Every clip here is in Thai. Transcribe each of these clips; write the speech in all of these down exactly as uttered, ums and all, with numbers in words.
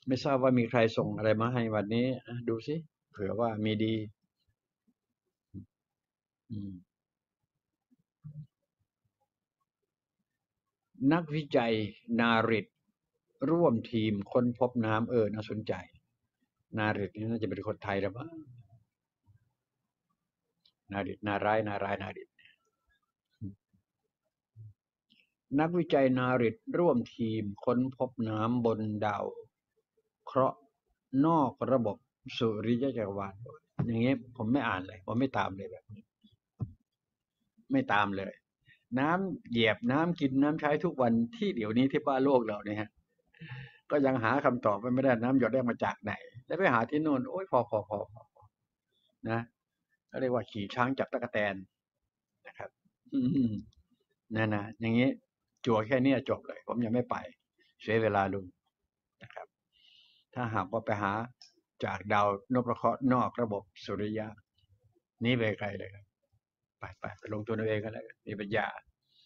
ไม่ทราบว่ามีใครส่งอะไรมาให้วันนี้ดูสิเผื่อว่ามีดีนักวิจัยนาริตร่วมทีมค้นพบน้ำเออน่าสนใจนาริตนี่น่าจะเป็นคนไทยหรือเปล่านาริตนาร้ายนาร้ายนาริตนักวิจัยนาริตร่วมทีมค้นพบน้ำบนดาวเคราะห์นอกระบบสุริยะจักรวาลอย่างเงี้ยผมไม่อ่านเลยผมไม่ตามเลยแบบนี้ไม่ตามเลยน้ำเหยียบน้ำกินน้ำใช้ทุกวันที่เดี๋ยวนี้ที่บ้านโลกเราเนี่ยฮะก็ยังหาคำตอบไม่ได้น้ำหยดได้มาจากไหนแล้วไปหาที่โน่นโอ้ยพอพอพอพอนะเขาเรียกว่าขี่ช้างจับตะกแตนนะครับนั่นนะอย่างนี้จั่วแค่นี้จบเลยผมยังไม่ไปเสียเวลาลุงนะครับถ้าหากว่าไปหาจากดาวนพเคราะห์นอกระบบสุริยะนี้ไปไกลเลยครับไปไปไปลงตัวเองกันแล้วมีปัญญา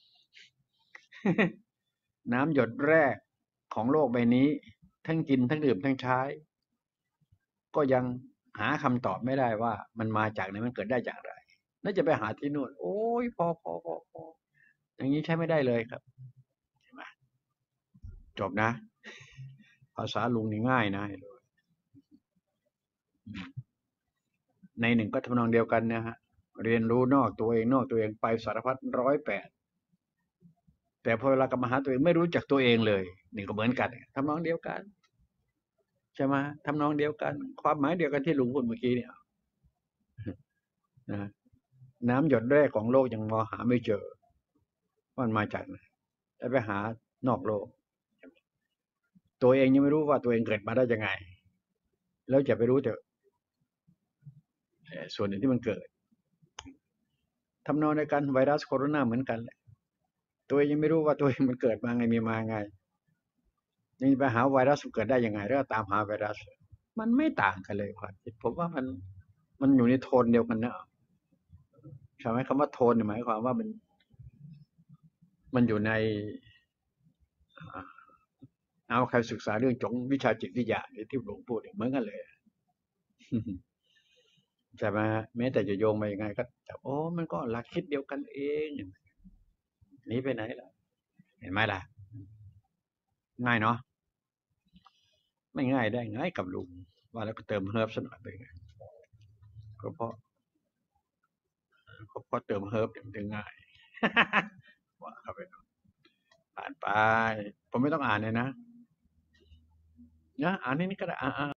น้ำหยดแรกของโลกใบนี้ทั้งกินทั้งดื่มทั้งใช้ก็ยังหาคำตอบไม่ได้ว่ามันมาจากไหนมันเกิดได้จากอะไรน่าจะไปหาที่นู่นโอ้ยพอพอพอพออย่างนี้ใช้ไม่ได้เลยครับเห็นไหมจบนะภาษาลุงนี่ง่ายนะในหนึ่งก็ทำนองเดียวกันนะฮะเรียนรู้นอกตัวเองนอกตัวเองไปสารพัดร้อยแปดแต่พอเวลากลับมาหาตัวเองไม่รู้จักตัวเองเลยนี่ก็เหมือนกันทำนองเดียวกันใช่ไหมทำนองเดียวกันความหมายเดียวกันที่ลุงพูดเมื่อกี้เนี่ยนะน้ำหยดแรกของโลกยังมองหาไม่เจอว่ามันมาจากไหนแล้วไปหานอกโลกตัวเองยังไม่รู้ว่าตัวเองเกิดมาได้ยังไงแล้วจะไปรู้แต่ส่วนหนึ่งที่มันเกิดทำนองในการไวรัสโคโรนาเหมือนกันแหละตัวเองยังไม่รู้ว่าตัวเองมันเกิดมาไงมีมาไงยังไปหาไวรัสมันเกิดได้ยังไงแล้วตามหาไวรัสมันไม่ต่างกันเลยความคิดผมว่ามันมันอยู่ในโทนเดียวกันนะใช่ไหมคำว่าโทนหมายความว่ามันมันอยู่ในเอาใครศึกษาเรื่องจงวิชาจิตวิทยาที่หลวงพูดเหมือนกันเลยใช่ไหมแม้แต่จะโยงมายังไงก็แต่โอ้มันก็หลักคิดเดียวกันเองหนีไปไหนล่ะเห็นไหมล่ะง่ายเนาะไม่ง่ายได้ง่ายกับลุงว่าแล้วก็เติมเฮิร์บสักหน่อยไปไงก็เพราะก็เพราะเติมเฮิร์บถึงง่ายว่าเข้าไปอ่านไปผมไม่ต้องอ่านเลยนะนะอ่านนี่ก็ได้อ่าน